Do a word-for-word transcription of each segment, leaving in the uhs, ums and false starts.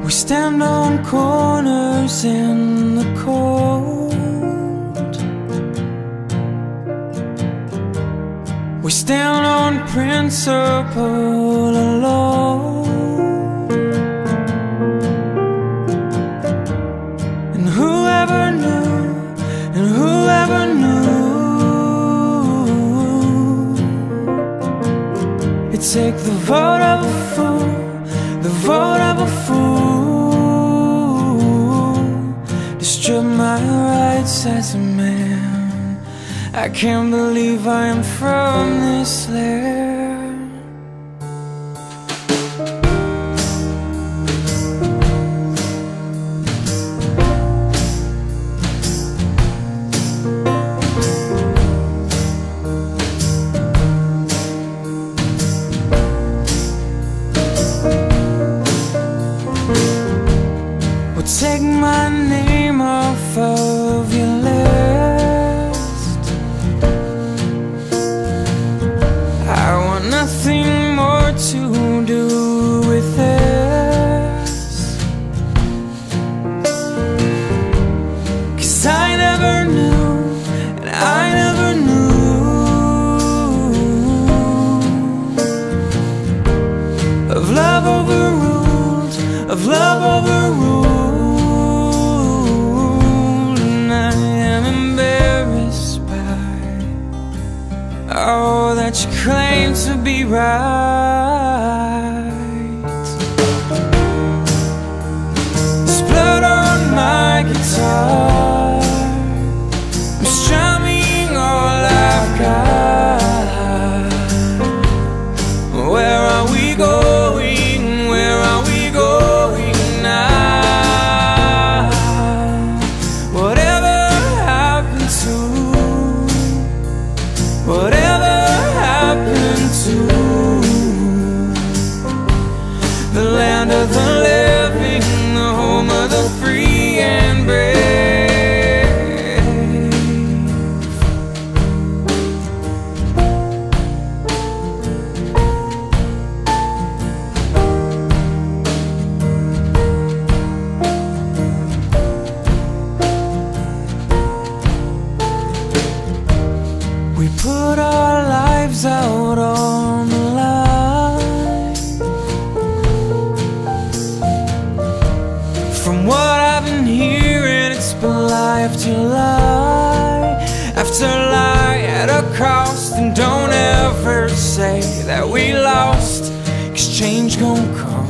We stand on corners in the cold. We stand on principle alone. And whoever knew, and whoever knew, it'd take the vote of a fool, the vote of a fool, to strip my rights as a man. I can't believe I am from this land. Well, take my name off of your list. I want nothing more to do with this, 'cause I never knew, and I never knew of love overruled, of love overruled. Oh, that you claim to be right. There's blood on my guitar. I'm strumming all I've got. Where are we going? Where are we going now? Whatever happened to, whatever happened to the land of the living, the home of the free and brave? We put our lives out on the line. From what I've been hearing, it's been lie after lie after lie at a cost. And don't ever say that we lost, 'cause change gon' come.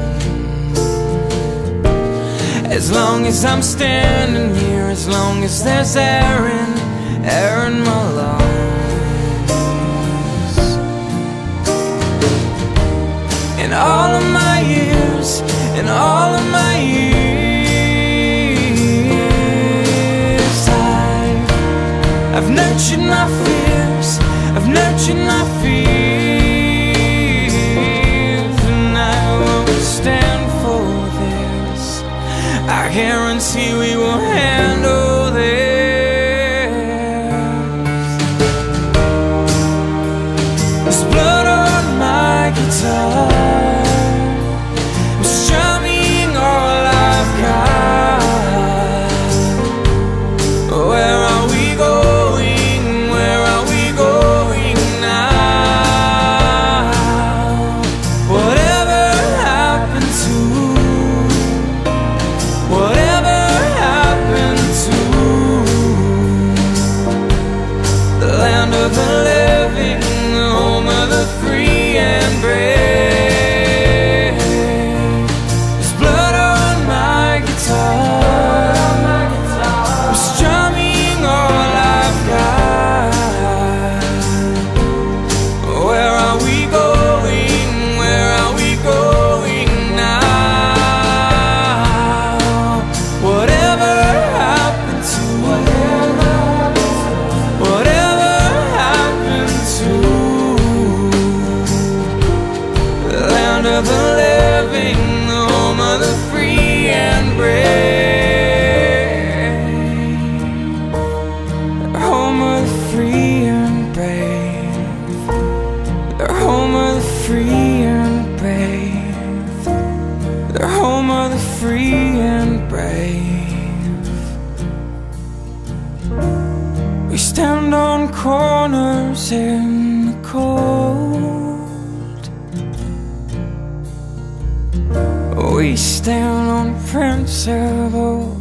As long as I'm standing here, as long as there's air in, air in my lungs. In all of my years, in all of my years, I've, I've nurtured my fears, I've nurtured my fears, and I will stand for this. I guarantee we will handle this. There's blood on my guitar. Of the living, the home of the free and brave. There's blood on my guitar. I'm strumming all I've got. Where are we going? Where are we going now? Whatever happened to, whatever, whatever of the living, the home of the free and brave, the home of the free and brave, the home of the free and brave, the home of the free. We stand on corners in the cold. We stand on principle.